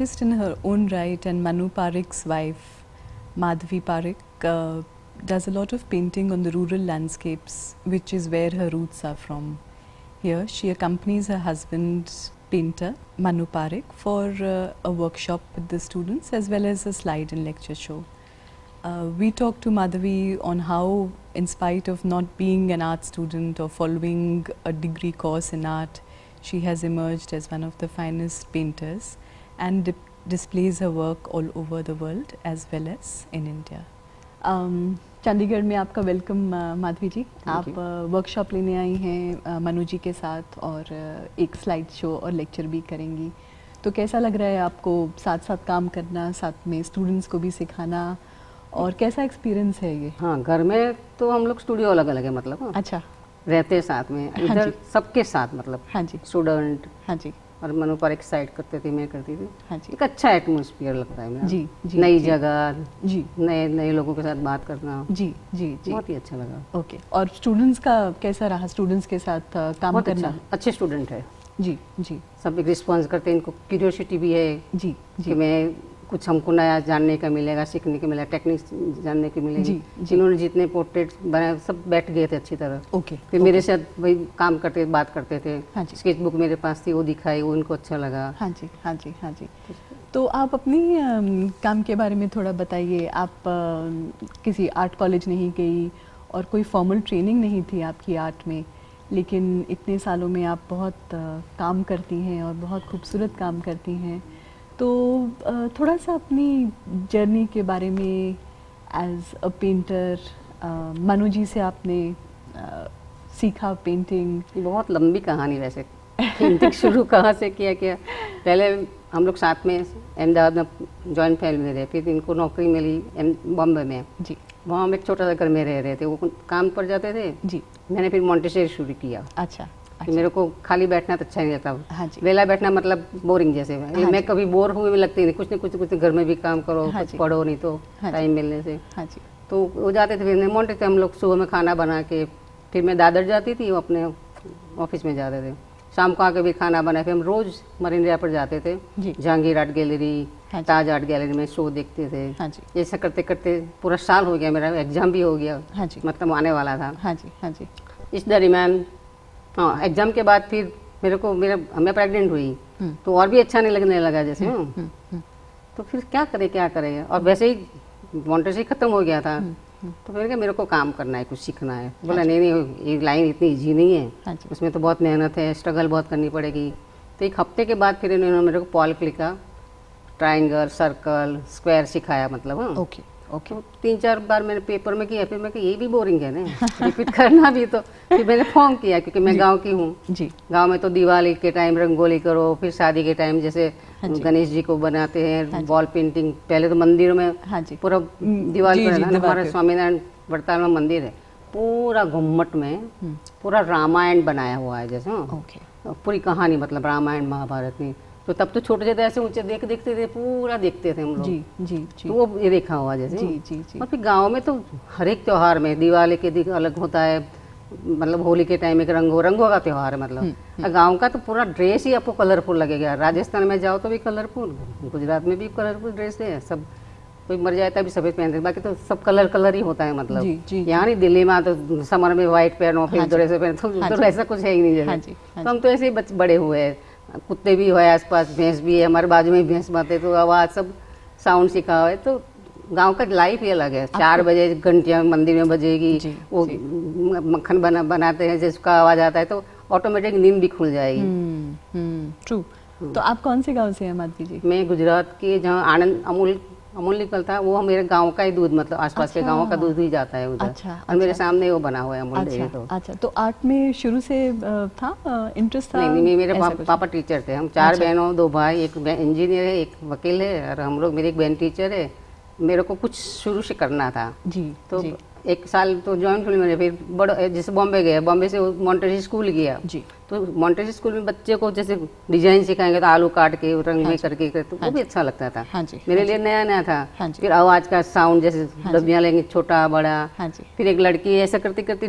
artist in her own right, and Manu Parikh's wife, Madhavi Parikh, does a lot of painting on the rural landscapes, which is where her roots are from. Here, she accompanies her husband, painter Manu Parikh, for a workshop with the students as well as a slide and lecture show. We talked to Madhavi on how, in spite of not being an art student or following a degree course in art, she has emerged as one of the finest painters and displays her work all over the world as well as in India. Chandigarh में आपका welcome Madhavi जी। आप workshop लेने आई हैं मनु जी के साथ और एक slide show और लेक्चर भी करेंगी, तो कैसा लग रहा है आपको साथ साथ काम करना, साथ में स्टूडेंट्स को भी सिखाना, और कैसा एक्सपीरियंस है ये? हाँ, घर में तो हम लोग स्टूडियो अलग अलग है, मतलब अच्छा रहते हैं साथ में, इधर सबके साथ, मतलब हाँ जी स्टूडेंट, हाँ जी, और मनु पारिक साइड करते थे, मैं करती थी। हाँ जी, एक अच्छा एटमॉस्फेयर लगता है मेरा। जी जी, नई जगह, जी, नए लोगों के साथ बात करना, जी जी जी, बहुत ही अच्छा लगा। ओके, और स्टूडेंट्स का कैसा रहा? स्टूडेंट्स के साथ काम करना? अच्छे स्टूडेंट है जी जी, सब एक रिस्पॉन्स करते हैं, इनको क्यूरियोसिटी भी है जी जी, कि मैं कुछ हमको नया जानने का मिलेगा, सीखने का मिलेगा, टेक्निक्स जानने की मिलेगी। जी, जी। इन्होंने जितने पोर्ट्रेट्स बनाए सब बैठ गए थे अच्छी तरह। ओके, फिर मेरे साथ वही काम करते बात करते थे। हाँ जी, स्केच बुक मेरे पास थी, वो दिखाई, वो उनको अच्छा लगा। हाँ जी हाँ जी हाँ जी। तो आप अपनी काम के बारे में थोड़ा बताइए। आप किसी आर्ट कॉलेज नहीं गई और कोई फॉर्मल ट्रेनिंग नहीं थी आपकी आर्ट में, लेकिन इतने सालों में आप बहुत काम करती हैं और बहुत खूबसूरत काम करती हैं। तो थोड़ा सा अपनी जर्नी के बारे में as a painter, Manu ji से आपने सीखा पेंटिंग? बहुत लंबी कहानी वैसे। पेंटिंग शुरू कहाँ से किया पहले हम लोग साथ में अहमदाबाद में जॉइंट फैमिली में रहे, फिर इनको नौकरी मिली बॉम्बे में जी, वहाँ हम एक छोटा सा घर में रह रहे थे, वो काम पर जाते थे जी। मैंने फिर मॉन्टेसरी शुरू किया। अच्छा, मेरे को खाली बैठना तो अच्छा नहीं लगता। हाँ जी, वेला बैठना मतलब बोरिंग जैसे। हाँ, मैं कभी बोर हुए में लगती नहीं, कुछ न कुछ घर में भी काम करो। हाँ, कुछ पढ़ो, नहीं तो टाइम मिलने से। हाँ जी, तो वो जाते थे, फिर मोटे थे हम लोग, सुबह में खाना बना के फिर मैं दादर जाती थी, वो अपने ऑफिस में जाते थे, शाम को आके भी खाना बनाए। फिर हम रोज मरीन ड्राइव पर जाते थे, Jehangir art gallery, Taj art gallery में शो देखते थे। हाँ जी, ऐसा करते करते पूरा साल हो गया, मेरा एग्जाम भी हो गया। हाँ जी, मतलब आने वाला था। हाँ जी हाँ जी, इस दरमियान हाँ एग्जाम के बाद फिर मैं प्रेग्नेंट हुई, तो और भी अच्छा नहीं लगने लगा जैसे। तो फिर क्या करें, और वैसे ही मॉन्टेसरी खत्म हो गया था, तो फिर मेरे को काम करना है, कुछ सीखना है। बोला नहीं ये लाइन इतनी ईजी नहीं है, उसमें तो बहुत मेहनत है, स्ट्रगल बहुत करनी पड़ेगी। तो एक हफ्ते के बाद फिर इन्होंने मेरे को पॉल क्लिक का ट्राइंगल, सर्कल, स्क्वायर सिखाया, मतलब। हाँ ओके ओके, 3-4 बार मैंने पेपर में किया, फिर मैं ये भी बोरिंग है ना, रिपीट करना भी। तो फिर मैंने फॉर्म किया, क्योंकि मैं गांव की हूँ जी। गांव में तो दिवाली के टाइम रंगोली करो, फिर शादी के टाइम जैसे गणेश जी को बनाते हैं, वॉल पेंटिंग। पहले तो मंदिरों में पूरा दिवाली पर हमारा स्वामीनारायण वड़ताल में मंदिर है, पूरा घुम्मट में पूरा रामायण बनाया हुआ है जैसे। पूरी कहानी, मतलब रामायण महाभारत की। तो तब तो छोटे थे, ऐसे ऊंचे देखते थे, पूरा देखते थे हम लोग जी जी जी। तो वो ये देखा हुआ जैसे जी जी जी। और फिर गांव में तो हर एक त्योहार में, दिवाली के दिन अलग होता है, मतलब होली के टाइम एक रंगों का त्योहार है, मतलब गांव का तो पूरा ड्रेस ही आपको कलरफुल लगेगा। राजस्थान में जाओ तो भी कलरफुल, गुजरात में भी कलरफुल ड्रेस है सब। कोई मर जाता है भी सफेद पहनते, बाकी तो सब कलर ही होता है, मतलब। यहाँ नहीं, दिल्ली में तो समर में व्हाइट पहनो, फिर ड्रेस पहनो, तो ऐसा कुछ है ही नहीं जैसे। तो हम तो ऐसे ही बड़े हुए हैं, कुत्ते भी है आसपास, भैंस भी है, हमारे बाजू में भैंस बाते, तो आवाज़ सब साउंड सीखा हुआ है। तो गांव का लाइफ ही अलग है। 4 बजे घंटियाँ मंदिर में बजेगी, वो मक्खन बनाते हैं, जिसका आवाज़ आता है तो ऑटोमेटिक नींद भी खुल जाएगी। ट्रू। तो आप कौन से गांव से हैं माधवी जी? मैं गुजरात के, जहाँ आनंद अमूल निकलता है, वो मेरे गांव का ही दूध, मतलब आसपास के गाँव का दूध ही जाता है उधर। अच्छा, और मेरे सामने वो बना हुआ है अमूल डेयरी। तो अच्छा, तो आर्ट में शुरू से था इंटरेस्ट? था नहीं, मेरे पापा टीचर थे। हम 4 बहनों 2 भाई, एक इंजीनियर है, एक वकील है, और हम लोग, मेरी एक बहन टीचर है। मेरे को कुछ शुरू से करना था जी। तो 1 साल तो जॉइंट फैमिली में, फिर बड़ा जैसे बॉम्बे गया, बॉम्बे से मॉन्टेसरी स्कूल गया जी। तो मॉन्टेसरी स्कूल में बच्चे को जैसे डिजाइन सिखाएंगे, तो आलू काट के रंग में करके, तो वो भी अच्छा लगता था। मेरे लिए नया था। फिर आवाज का साउंड, जैसे डब्बियाँ लेंगे, छोटा बड़ा। फिर एक लड़की ऐसा करते करते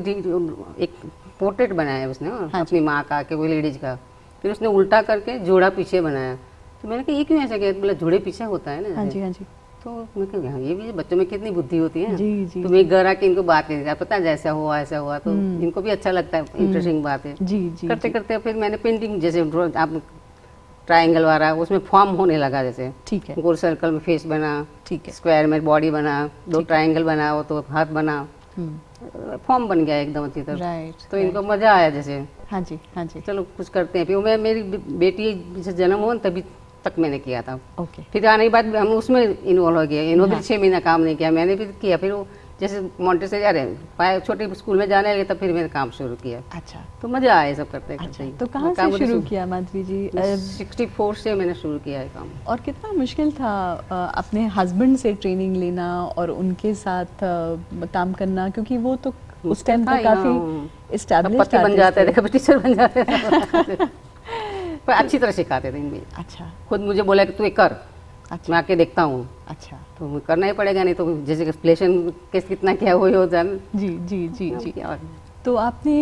एक पोर्ट्रेट बनाया उसने अपनी माँ का, के वो लेडीज का। फिर उसने उल्टा करके जोड़ा पीछे बनाया, तो मैंने कहा ये क्यों ऐसा किया, बोला जुड़े पीछे होता है ना। हाँ जी, हाँ जी। तो मैं कहा ये भी बच्चों में कितनी बुद्धि होती है। जी, जी, तो मैं घर आके इनको बात नहीं दिया, पता है जैसा हुआ ऐसा हुआ, तो इनको भी अच्छा लगता है, इंटरेस्टिंग बात है। जी, जी, करते करते फिर मैंने पेंटिंग जैसे आप ट्रायंगल वाला उसमें फॉर्म होने लगा, जैसे ठीक है, गोल सर्कल में फेस बना, ठीक है, स्क्वायर में बॉडी बना, 2 ट्रायंगल बना, वो तो हाथ बना, फॉर्म बन गया एकदम अच्छी तरह। राइट। तो इनको मजा आया जैसे, हाँ जी, हाँ जी। चलो कुछ करते हैं। फिर मैं मेरी बेटी जैसे जन्म हुआ तभी तक मैंने किया था। ओके। फिर आने के बाद हम उसमें इन्वॉल्व हो गए। इन्होंने 6 महीना काम नहीं किया, मैंने भी किया। फिर वो जैसे मोंटेसरी जा रहे पाए छोटे स्कूल में जाने लगे, तब फिर मैंने काम शुरू किया। अच्छा, तो मजा आया सब करते करते। अच्छा, तो कहाँ से शुरू किया माधवी जी? 64 से मैंने शुरू किया है काम। और कितना मुश्किल था अपने हस्बैंड से ट्रेनिंग लेना और उनके साथ काम करना, क्योंकि वो तो उस टाइम तक काफी एस्टैब्लिश्ड बन जाते थे, कभी टीचर बन जाते थे पर अच्छी तरह सिखाते थे इनमें। अच्छा। खुद मुझे बोला कि तू ये कर। अच्छा। मैं आके देखता हूँ। अच्छा। तो करना ही पड़ेगा, नहीं तो जैसे एक्सप्लेशन केस कितना क्या वही होता है। जी, जी, जी, जी। तो आपने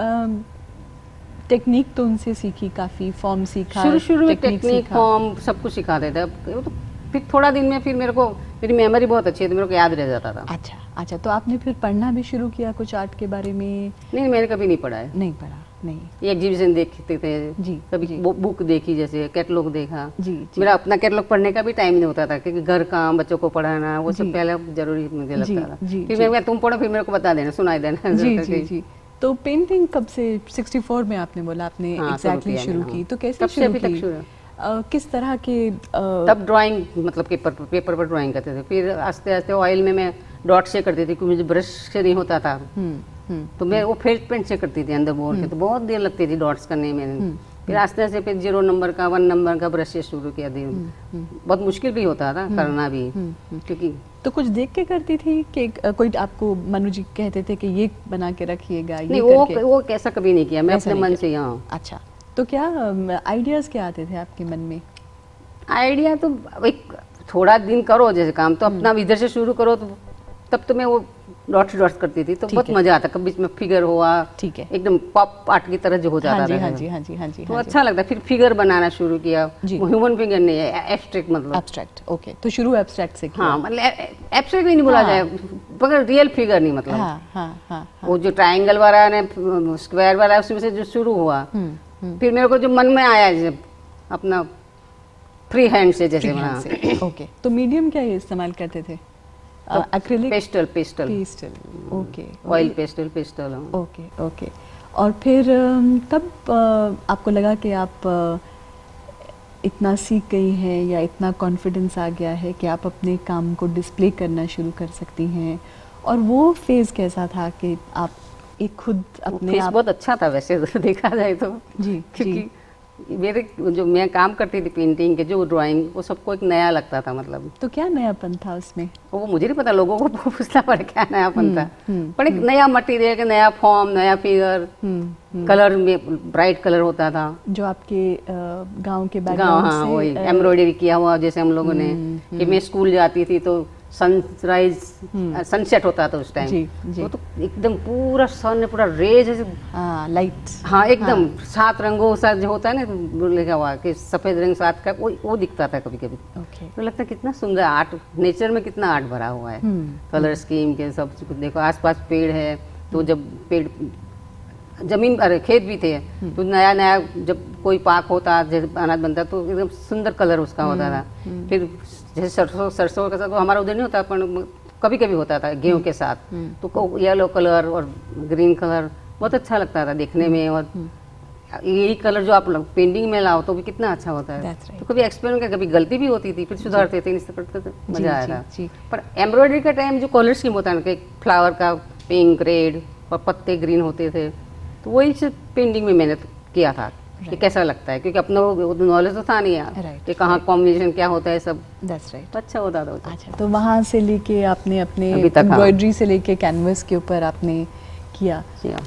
टेक्निक तो उनसे सीखी, काफी फॉर्म सीखा? शुरू में टेक्निक फॉर्म सब कुछ सिखाते थे। तो फिर थोड़ा दिन में फिर मेरे को, मेरी मेमोरी बहुत अच्छी है तो मेरे को याद रह जाता था। अच्छा, अच्छा। तो आपने फिर पढ़ना भी शुरू किया कुछ आर्ट के बारे में? नहीं, मैंने कभी नहीं पढ़ा है। नहीं पढ़ा, नहीं। ये एग्जीबिशन देखते थे जी, कभी जी। बुक देखी, जैसे कैटलॉग देखा। जी, जी। मेरा अपना कैटलॉग पढ़ने का भी टाइम नहीं होता था, क्योंकि घर काम, बच्चों को पढ़ाना, वो सब पहले जरूरी मुझे लगता था। फिर मैंने कहा तुम पढ़ो, फिर मेरे को बता देना, सुनाई देना। जी, जी, जी। तो पेंटिंग कब से? 64 में आपने बोला आपने एग्जैक्टली शुरू की, तो कैसे शुरू की? किस तरह के? तब ड्राइंग मतलब पेपर पर ड्राइंग करते थे। फिर आस्ते आस्ते ऑयल में मैं डॉट से करती थी, क्योंकि मुझे ब्रश से नहीं होता था। तो मैं वो फेस पेंट से करती थी अंदर बोर के, तो बहुत देर लगती थी डॉट्स करने में। फिर आस्ते आस्ते फिर 0 नंबर का 1 नंबर का ब्रश से शुरू किया। बहुत मुश्किल भी होता था करना भी, क्योंकि तो कुछ देख के करती थी कि कोई आपको मनु जी कहते थे कि ये बना के रखिएगा? नहीं, वो कैसा कभी नहीं किया, मैं अपने मन से। यहाँ अच्छा, तो क्या आइडियाज क्या आते थे आपके मन में? आइडिया तो एक थोड़ा दिन करो जैसे काम, तो अपना इधर से शुरू करो, तो तब तो मैं वो डॉट्स करती थी, तो बहुत मजा आता। कभी इसमें फिगर हुआ, ठीक है, एकदम पॉप आर्ट की तरह जो हो जाता था। हाँ जी, हाँ जी, हाँ जी। तो अच्छा लगता। फिर फिगर बनाना शुरू किया। ह्यूमन फिगर नहीं है, एब्स्ट्रैक्ट मतलब। Abstract, okay. तो शुरू एब्स्ट्रैक्ट से किया? हाँ, मतलब एब्स्ट्रैक्ट नहीं बोला जाए, मगर रियल फिगर नहीं मतलब। हाँ, हाँ, हाँ। वो जो ट्रायंगल वाला ने स्क्वायर वाला, उसमें से जो शुरू हुआ, फिर मेरे को जो मन में आया जब अपना फ्री हैंड से जैसे बना। ओके। तो मीडियम क्या इस्तेमाल करते थे? Acrylic? Pastel. Okay. Oil pastel. Okay, okay. और फिर कब आपको लगा कि आप इतना सीख गई हैं या इतना कॉन्फिडेंस आ गया है कि आप अपने काम को डिस्प्ले करना शुरू कर सकती हैं? और वो फेज कैसा था कि आप एक खुद अपने आप? बहुत अच्छा था वैसे देखा जाए तो। जी, क्योंकि मेरे जो मैं काम करती थी पेंटिंग के, जो ड्राइंग, वो सबको एक नया लगता था मतलब। तो क्या नयापन था उसमें? वो मुझे नहीं पता, लोगों को पूछना पड़ा क्या नयापन था। पर एक नया मटेरियल, नया फॉर्म, नया फिगर, कलर में ब्राइट कलर होता था। जो आपके गांव के बैकग्राउंड से? हाँ, वही एम्ब्रॉयडरी किया हुआ जैसे हम लोगों ने। कि मैं स्कूल जाती थी तो सनराइज सनसेट होता था उस टाइम। जी, जी। वो तो एकदम पूरा सन, पूरा रेज, लाइट। हाँ, एकदम 7 रंगों सा जो होता है ना, लिखा हुआ कि सफेद रंग 7 का, वो दिखता था कभी कभी। ओके। तो लगता है कितना सुंदर आर्ट, नेचर में कितना आर्ट भरा हुआ है। कलर स्कीम के सब कुछ देखो, आसपास पेड़ है, तो जब पेड़, जमीन, अरे खेत भी थे, तो नया नया जब कोई पाक होता, जैसे अनाज बनता, तो एकदम सुंदर कलर उसका होता था। फिर जैसे सरसों के साथ, तो हमारा उधर नहीं होता, पर कभी कभी होता था गेहूं के साथ, तो येलो कलर और ग्रीन कलर बहुत अच्छा लगता था देखने में। और यही कलर जो आप पेंटिंग में लाओ तो भी कितना अच्छा होता है। तो कभी एक्सपेरिमेंट कर, कभी गलती भी होती थी, फिर सुधारते थे, इससे करते थे, मजा आया था। पर एम्ब्रॉयडरी का टाइम जो कलर स्कीम होता है ना, फ्लावर का पिंक, रेड और पत्ते ग्रीन होते थे, तो वही से पेंटिंग में मैंने किया था कि कैसा लगता है, क्योंकि अपना वो नॉलेज तो था नहीं यार कि कहाँ कॉम्बिनेशन क्या होता है सब। That's right. अच्छा होता था। अच्छा, तो वहाँ से लेके आपने अपने एम्ब्रॉयडरी से लेके कैनवस के ऊपर आपने किया,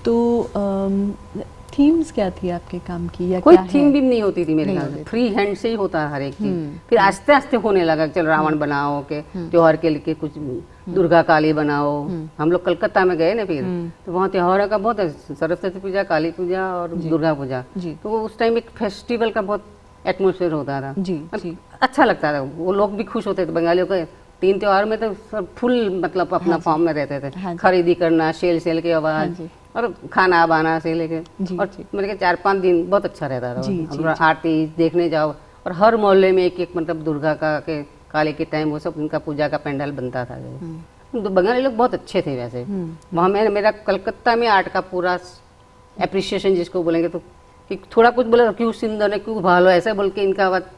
तो थीम्स क्या थी आपके काम की? या कोई थीम भी नहीं होती थी मेरे ख्याल से, फ्री हैंड से ही होता है हर एक चीज। फिर आस्ते आस्ते होने लगा, चल रावण बनाओ के त्योहार के लिए, कुछ दुर्गा काली बनाओ। हम लोग कलकत्ता में गए ना, फिर तो वहाँ त्योहार का बहुत है, सरस्वती पूजा, काली पूजा और दुर्गा पूजा। तो उस टाइम एक फेस्टिवल का बहुत एटमोसफेयर होता था जी जी। अच्छा लगता था, वो लोग भी खुश होते थे बंगालियों के। 3 त्योहार में तो सब फुल मतलब अपना फॉर्म में रहते थे, खरीदी करना, सेल की आवाज़ और खाना बनाना से लेके, और मेरे के 4-5 दिन बहुत अच्छा रहता था। आरती देखने जाओ, और हर मोहल्ले में एक मतलब दुर्गा का के काली के टाइम वो सब उनका पूजा का पंडाल बनता था। तो बंगाली लोग बहुत अच्छे थे वैसे। वहाँ मेरा कलकत्ता में आर्ट का पूरा एप्रिसिएशन जिसको बोलेंगे, तो कि थोड़ा कुछ बोले क्यों सुंदर है, क्यों भालो, ऐसा बोल के इनका बात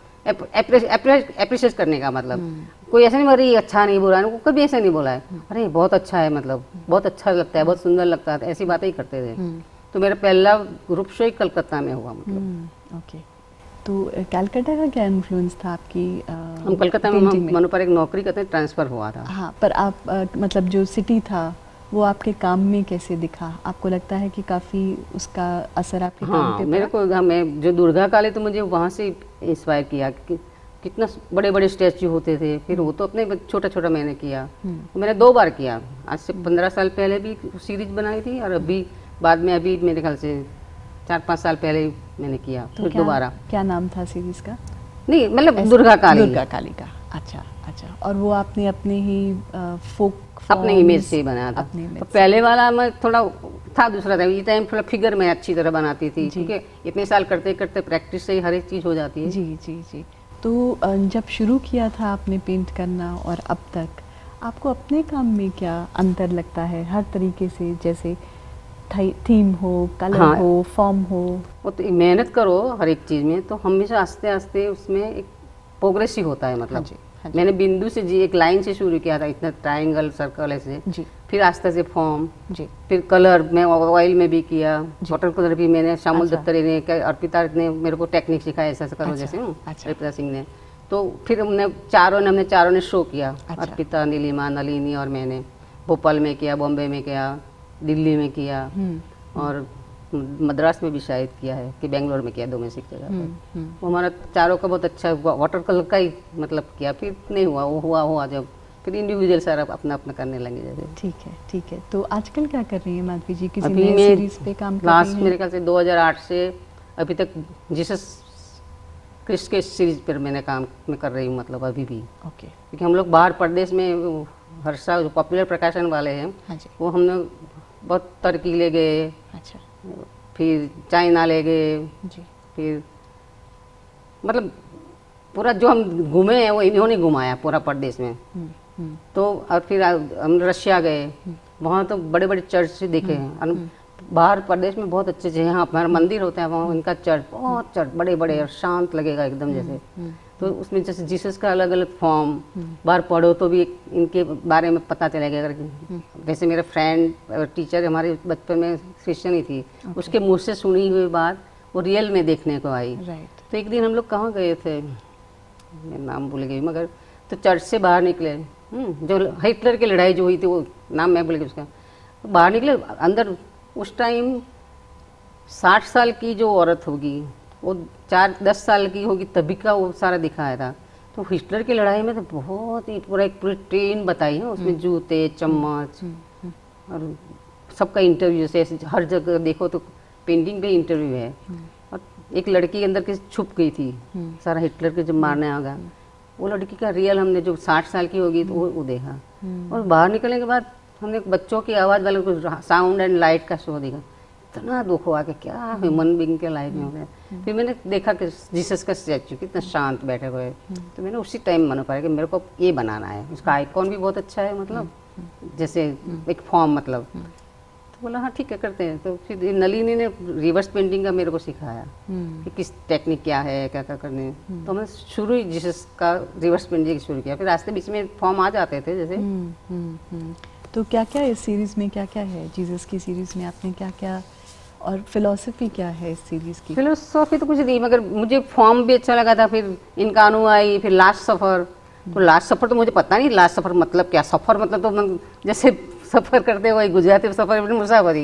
एप्रिशिएट करने का मतलब। कोई ऐसा नहीं अरे अच्छा नहीं बोला, वो कभी ऐसा नहीं बोला है, अरे बहुत अच्छा है, मतलब बहुत अच्छा लगता है, बहुत सुंदर लगता है, ऐसी बातें ही करते थे। तो मेरा पहला ग्रुप शो ही कलकत्ता में हुआ मतलब। ओके, तो कलकत्ता का क्या इन्फ्लुएंस था आपकी? हम कलकत्ता में मनु पर एक नौकरी करते ट्रांसफ़र हुआ था। हाँ, पर आप मतलब जो सिटी था वो आपके काम में कैसे दिखा? आपको लगता है कि काफ़ी उसका असर आपके काम पे पड़ा? मेरे को मैं जो दुर्गा काली तो मुझे वहाँ से इंस्पायर किया कि कितना बड़े बड़े स्टैचू होते थे, फिर वो तो अपने छोटा छोटा मैंने किया। तो मैंने 2 बार किया, आज से 15 साल पहले भी सीरीज बनाई थी, और अभी बाद में अभी मेरे ख्याल से 4-5 साल पहले मैंने किया तो फिर दोबारा। क्या नाम था सीरीज का? नहीं मतलब दुर्गा काली का। अच्छा अच्छा। और वो आपने अपने ही फोक अपने इमेज से ही बनाया था। तो पहले वाला मैं थोड़ा था दूसरा था, ये टाइम थोड़ा फिगर में अच्छी तरह बनाती थी, क्योंकि इतने साल करते करते प्रैक्टिस से ही हर एक चीज़ हो जाती है। जी जी जी। तो जब शुरू किया था आपने पेंट करना और अब तक, आपको अपने काम में क्या अंतर लगता है हर तरीके से? जैसे थीम हो, कलर हो, फॉर्म हो। वो तो मेहनत करो हर एक चीज़ में, तो हमेशा आस्ते आस्ते उसमें एक प्रोग्रेस ही होता है मतलब। हाँ जी। मैंने बिंदु से जी एक लाइन से शुरू किया था, इतना ट्रायंगल सर्कल ऐसे जी, फिर आस्ते से फॉर्म जी, फिर कलर मैं ऑयल में भी किया, वाटर कलर भी मैंने श्यामल दत्तरे ने, अर्पिता ने मेरे को टेक्निक सिखाया ऐसा करो जैसे अर्पिता सिंह ने। तो फिर हमने चारों ने शो किया, अर्पिता, नीलिमा, नलिनी और मैंने। भोपाल में किया, बॉम्बे में किया, दिल्ली में किया, और मद्रास में भी शायद किया है, कि बेंगलोर में किया, 2 में से एक जगह पर। वो हमारा चारों का बहुत अच्छा वाटर कलर का ही मतलब किया, फिर नहीं हुआ, वो हुआ जब फिर इंडिविजुअल सारा अपना अपना करने लगे जैसे। ठीक है। तो आजकल क्या कर रही हैं माधवी जी? किसी नई सीरीज पे काम कर रही हैं? लास्ट मेरे ख्याल से 2008 से अभी तक जीसस क्रिस्ट के सीरीज पर मैंने काम में कर रही हूँ मतलब अभी भी। ओके। क्योंकि हम लोग बाहर प्रदेश में हर साल पॉपुलर प्रकाशन वाले हैं, वो हमने बहुत तरक्की ले गए। अच्छा। फिर चाइना ले गए जी, फिर मतलब पूरा जो हम घूमे हैं वो इन्होंने घुमाया पूरा प्रदेश में। तो और फिर हम रशिया गए, वहाँ तो बड़े बड़े चर्च देखे हैं। बाहर प्रदेश में बहुत अच्छे अच्छे, यहाँ हमारा मंदिर होता है, वहाँ उनका चर्च बहुत बड़े बड़े और शांत लगेगा एकदम जैसे। तो उसमें जैसे जीसस का अलग अलग फॉर्म बाहर पढ़ो तो भी इनके बारे में पता चलेगा। अगर जैसे मेरा फ्रेंड टीचर हमारे बचपन में क्रिश्चियन ही थी, उसके मुँह से सुनी हुई बात वो रियल में देखने को आई। तो एक दिन हम लोग कहाँ गए थे, मैं नाम भूल गई, मगर तो चर्च से बाहर निकले, जो हिटलर की लड़ाई जो हुई थी वो नाम मैं भूल गई उसका, तो बाहर निकले, अंदर उस टाइम 60 साल की जो औरत होगी वो 4-10 साल की होगी तभी का वो सारा दिखाया था। तो हिटलर की लड़ाई में तो बहुत ही पूरी ट्रेन बताई है उसमें, जूते, चम्मच और सबका इंटरव्यू, जैसे हर जगह देखो तो पेंटिंग पे इंटरव्यू है। और एक लड़की अंदर की छुप गई थी, सारा हिटलर के जब मारने आ गया, वो लड़की का रियल हमने जो 60 साल की होगी तो वो देखा। और बाहर निकलने के बाद हमने बच्चों की आवाज़ वाले को साउंड एंड लाइट का शो देखा, इतना दुख हुआ कि क्या ह्यूमन बीइंग के लाइफ में हो गया। फिर मैंने देखा कि जीसस का स्टैचू कितना शांत बैठे हुए, तो मैंने उसी टाइम मन पाया कि मेरे को ये बनाना है। उसका आइकॉन भी बहुत अच्छा है, मतलब जैसे एक फॉर्म मतलब। तो बोला हाँ ठीक है करते हैं। तो फिर नलिनी ने रिवर्स पेंटिंग का मेरे को सिखाया कि किस टेक्निक क्या है, क्या क्या करने। तो हमने शुरू ही जीसस का रिवर्स पेंटिंग शुरू किया, फिर रास्ते बीच में फॉर्म आ जाते थे जैसे। तो क्या क्या इस सीरीज़ में क्या क्या है? जीसस की सीरीज़ में आपने क्या क्या, और फिलॉसफी क्या है इस सीरीज़ की? फिलोसॉफी तो कुछ नहीं, मगर मुझे फॉर्म भी अच्छा लगा था। फिर इनका अनुयायी, फिर लास्ट सफ़र। तो लास्ट सफ़र तो मुझे पता नहीं लास्ट सफ़र मतलब क्या। सफ़र मतलब तो मैं जैसे सफ़र करते हुए गुजराती सफ़र में मुसाफरी।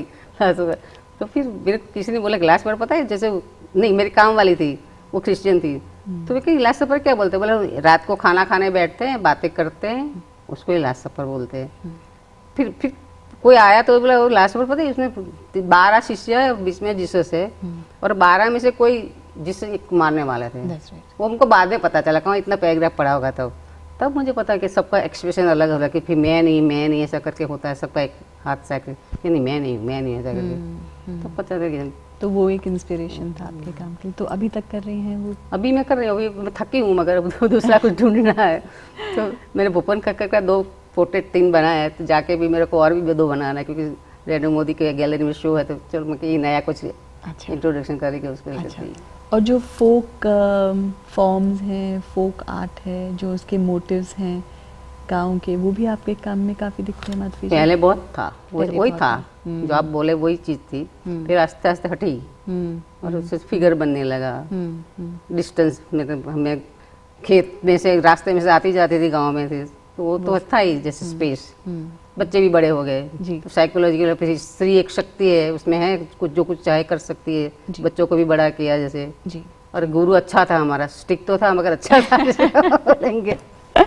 तो फिर मेरे किसी ने बोला लास्ट सफ़र पता है, जैसे नहीं मेरी काम वाली थी वो क्रिश्चियन थी, तो वे कहीं लास्ट सफ़र क्या बोलते हैं, बोला रात को खाना खाने बैठते हैं, बातें करते हैं, उसको ही लास्ट सफ़र बोलते हैं। फिर कोई आया तो बोला लास्ट सफ़र पता है, उसमें 12 शिष्य है, बीच में जीसस है, और 12 में से कोई जिससे एक मारने वाले थे। That's right. वो हमको बाद में पता चला, कहाँ इतना पैराग्राफ पढ़ा होगा तब मुझे पता कि सबका एक्सप्रेशन अलग अलग कि फिर मैं नहीं ऐसा करके होता है, सबका एक हाथ से कि नहीं मैं नहीं ऐसा करके, तब पता चला कि तो वो एक इंस्पिरेशन था आपके काम के लिए। तो अभी तक कर रही हैं वो? अभी मैं कर रही हूँ, अभी मैं थकी हूँ मगर अब दूसरा कुछ ढूंढना है। तो मैंने भूपेन खक्कर का 2 पोर्ट्रेट 3 बनाया है, तो जाके भी मेरे को और भी 2 बनाना है, क्योंकि रेणु मोदी के गैलरी में शो है, तो चलो मैं कहीं नया कुछ इंट्रोडक्शन करेंगे उसके लिए। और जो फोक फॉर्म्स हैं, फोक आर्ट है, जो उसके मोटिव्स हैं गाँव के, वो भी आपके काम में काफ़ी दिखते हैं माधवी जी? पहले बहुत था, वही था जो आप बोले, वही चीज़ थी। फिर आस्ते आस्ते हटी और उससे फिगर बनने लगा। डिस्टेंस में तो हमें खेत में से रास्ते में से आती जाती थी गांव में, थी तो वो तो था ही जैसे स्पेस। बच्चे भी बड़े हो गए, तो साइकोलॉजिकल फिर स्त्री एक शक्ति है, उसमें है कुछ जो कुछ चाहे कर सकती है। बच्चों को भी बड़ा किया जैसे जी। और गुरु अच्छा था हमारा, स्ट्रिक्ट तो था मगर अच्छा था जैसे बोलेंगे।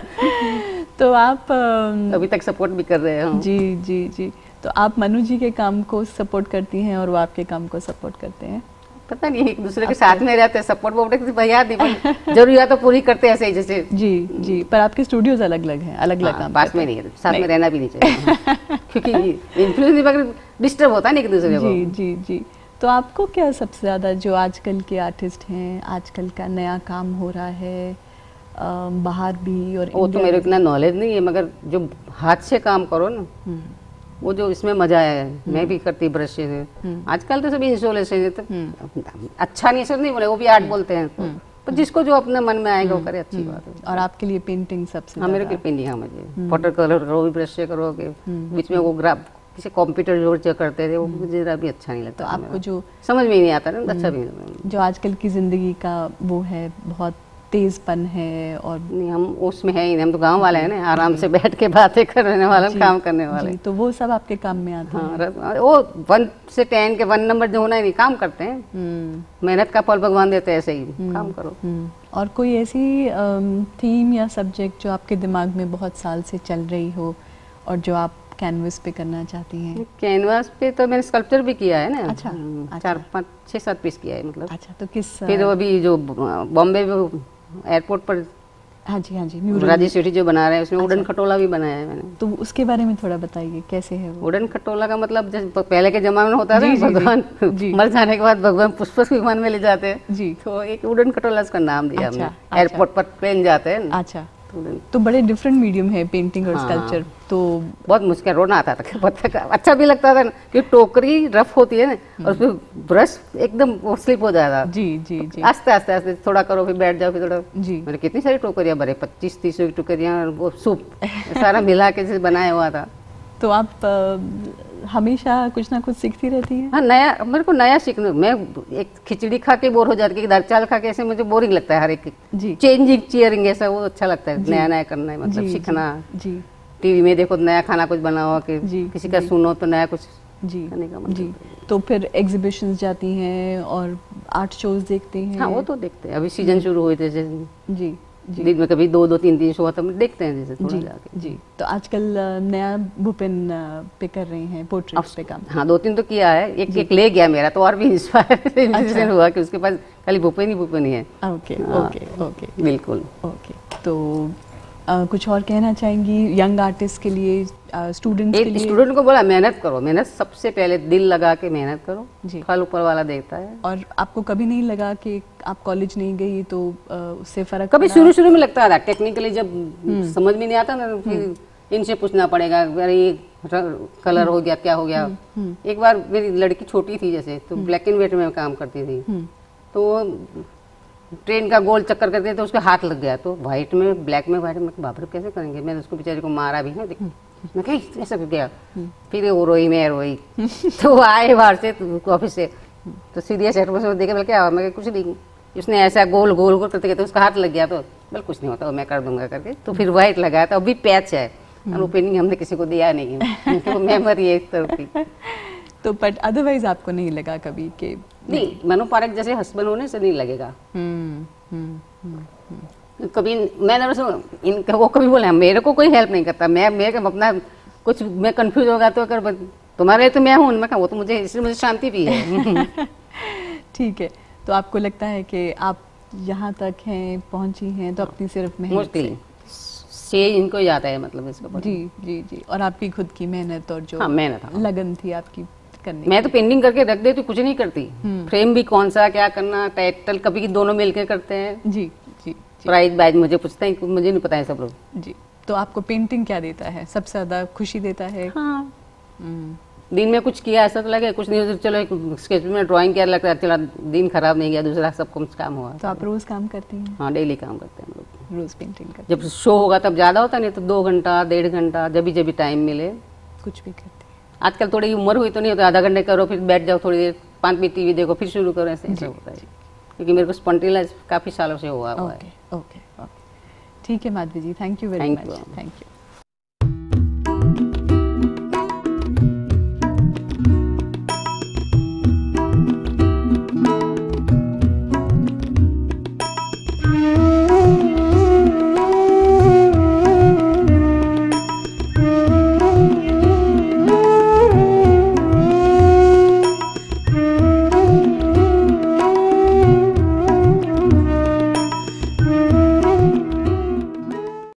तो आप अभी तक सपोर्ट भी कर रहे हैं। जी जी जी। तो आप मनु जी के काम को सपोर्ट करती हैं और वो आपके काम को सपोर्ट करते हैं? पता नहीं, एक दूसरे के साथ में रहते हैं, सपोर्ट वो भैया जरूरियात तो पूरी करते हैं ऐसे ही जैसे। जी जी। पर आपके स्टूडियोज अलग अलग हैं, अलग अलग काम पास में नहीं है, साथ में रहना भी नहीं चाहिए क्योंकि इन्फ्लुएंस अगर डिस्टर्ब होता है ना एक दूसरे को। जी जी जी। तो आपको क्या सबसे ज़्यादा, जो आजकल के आर्टिस्ट हैं, आजकल का नया काम हो रहा है बाहर भी और वो तो मेरे इतना नॉलेज नहीं है, मगर जो हाथ से काम करो ना, वो जो इसमें मजा है। मैं भी करती ब्रश से। आजकल तो सभी इंस्टॉलेशन है, तो अच्छा नहीं बोले, वो भी आर्ट बोलते हैं। तो जिसको जो अपने मन में आएगा वो करे, अच्छी बात है। और आपके लिए पेंटिंग सबसे? हाँ, मेरे को पेंटिंग, हाँ मुझे वाटर कलर करो, भी ब्रश से करोगे, बीच में वो ग्राफ किसी कंप्यूटर जो करते थे, वो मुझे भी अच्छा नहीं लगता। तो आपको जो समझ में ही नहीं आता ना, अच्छा भी नहीं। जो आजकल की जिंदगी का वो है, बहुत तेजपन है, और नहीं हम उसमें है ही नहीं, हम तो गांव वाले हैं ना, आराम से बैठ के बातें करने वाले, काम करने वाले। तो वो सब आपके काम में आता है? हाँ, वो 1 से 10 के 1 नंबर जो होना ही नहीं, काम करते हैं। मेहनत का फल भगवान देते हैं, ऐसे ही काम करो। और कोई ऐसी थीम या सब्जेक्ट जो आपके दिमाग में बहुत साल से चल रही हो और जो आप कैनवस पे करना चाहती हैं? कैनवस पे तो मैंने स्कल्पचर भी किया है ना। अच्छा। 4, 5, 6, 7 पीस किया है मतलब। अच्छा, तो किस? फिर अभी जो बॉम्बे एयरपोर्ट पर, हाँ जी, राजेश सेठी जो बना रहे हैं, उसमें वुडन खटोला भी बनाया है मैंने। तो उसके बारे में थोड़ा बताइए, कैसे है वो? वुडन खटोला का मतलब जैसे पहले के जमाने में होता था, भगवान मर जाने के बाद भगवान पुष्प विमान में ले जाते हैं जी, तो एक वुडन खटोला उसका नाम दिया हमने। एयरपोर्ट पर प्लेन जाते हैं। अच्छा, तो बड़े डिफरेंट मीडियम है पेंटिंग और स्कल्पचर। तो बहुत मुश्किल, रोना आता था। अच्छा भी लगता था कि टोकरी रफ होती है ना, और उसमें ब्रश एकदम स्लिप हो जाता। जी जी जी। आस्ते आस्ते आस्ते थोड़ा करो, फिर बैठ जाओ, फिर थोड़ा जी। मैंने कितनी सारी टोकरियाँ भरे, 25-30 की टोकरियाँ, वो सूप सारा मिला के बनाया हुआ था। तो आप हमेशा कुछ ना कुछ सीखती रहती हैं? हाँ, नया, मेरे को नया सीखना। मैं एक खिचड़ी खा के बोर हो जाती है, दाल चावल खा के ऐसे मुझे बोरिंग लगता है। हर एक जी चेंजिंग चियरिंग ऐसा वो अच्छा लगता है, नया नया करना है, मतलब सीखना जी। टीवी में देखो नया खाना कुछ बना हुआ, कि किसी का सुनो तो नया कुछ जी करने का मतलब जी। तो फिर एग्जीबिशंस जाती हैं और आर्ट शोज देखती हैं? हाँ, वो तो देखते हैं। अभी सीजन शुरू हुए थे जी, दिन में कभी 2-2, 3-3 शो तो देखते हैं जैसे थोड़ा जाके जी। तो आजकल नया भूपेन पे कर रही हैं, पोर्ट्रेट पे काम? हाँ, 2-3 तो किया है। एक ले गया मेरा, तो और भी इंस्पायर हुआ कि उसके पास खाली भूपेन ही है। ओके ओके ओके, बिल्कुल ओके। तो कुछ और कहना चाहेंगी यंग आर्टिस्ट के लिए, स्टूडेंट्स के लिए? स्टूडेंट को बोला मेहनत करो, मेहनत सबसे पहले दिल लगा के मेहनत करो जी, फल ऊपर वाला देता है। और आपको कभी नहीं लगा कि आप कॉलेज नहीं गई तो उससे फर्क? कभी शुरू में लगता था, टेक्निकली जब समझ में नहीं आता ना, फिर इनसे पूछना पड़ेगा, अरे ये कलर हो गया, क्या हो गया। एक बार मेरी लड़की छोटी थी जैसे, तो ब्लैक एंड व्हाइट में काम करती थी, तो ट्रेन का गोल चक्कर करते तो उसके हाथ लग गया, तो व्हाइट में ब्लैक में व्हाइट में बाबरे कैसे करेंगे। मैंने उसको बेचारे को मारा भी है, मैं कहीं ऐसा गया। फिर वो रोई, मैं रोई तो वो आए बाहर से ऑफिस से, तो सीरियस एक्सप्रेशन देखे, बोले क्या, मैं कुछ नहीं। उसने ऐसा गोल गोल गोल करते करते उसका हाथ लग गया, तो बोले कुछ नहीं होता, मैं कर दूंगा करके। तो फिर व्हाइट लगाया, तो अभी पैच है, और वो पेंटिंग हमने किसी को दिया नहीं है, तो मेमोरी है इस तरह की। तो बट अदरवाइज आपको नहीं लगा कभी कि नहीं, मनु पारेख जैसे हस्बैंड होने से नहीं लगेगा। कभी मैंने इनका वो कभी बोला मेरे को कोई हेल्प नहीं करता, मैं अपना कुछ मैं कंफ्यूज होगा तो कर तुम्हारे तो मैं हूँ, मैं वो तो मुझे इसलिए मुझे शांति भी है। ठीक है। तो आपको लगता है कि आप यहाँ तक हैं, पहुँची हैं तो अपनी सिर्फ मेहनत मोस्टली से इनको ही आता है, मतलब इसका। जी जी जी। और आपकी खुद की मेहनत और जो हाँ, मेहनत, हाँ, लगन थी आपकी करने मैं तो पेंटिंग करके रख देती, कुछ नहीं करती। फ्रेम भी कौन सा क्या करना, टाइटल कभी दोनों मिलके करते हैं। जी जी। प्राइज बाइज मुझे पूछते हैं, मुझे नहीं पता है सब लोग। जी। तो आपको पेंटिंग क्या देता है, सबसे ज्यादा खुशी देता है? हाँ, दिन में कुछ किया ऐसा तो लगे, कुछ नहीं, चलो एक स्केच में ड्राइंग किया, लगता है चला दिन खराब नहीं गया, दूसरा सब कुछ काम हुआ। तो आप रोज काम करती हैं? हाँ, डेली काम करते हैं हम लोग, रोज पेंटिंग करते जब शो होगा तब ज़्यादा होता, नहीं तो 2 घंटा 1.5 घंटा, जब भी टाइम मिले। कुछ भी करते हैं? आजकल थोड़ी उम्र हुई तो नहीं होता, आधा घंटे करो फिर बैठ जाओ थोड़ी देर, 5 मिनट टीवी देखो फिर शुरू करो, ऐसे ऐसा होता है। क्योंकि मेरे को स्पॉन्टेनियस काफ़ी सालों से हुआ है। Okay okay okay. ठीक है Madhavi ji, thank you very much. Thank you.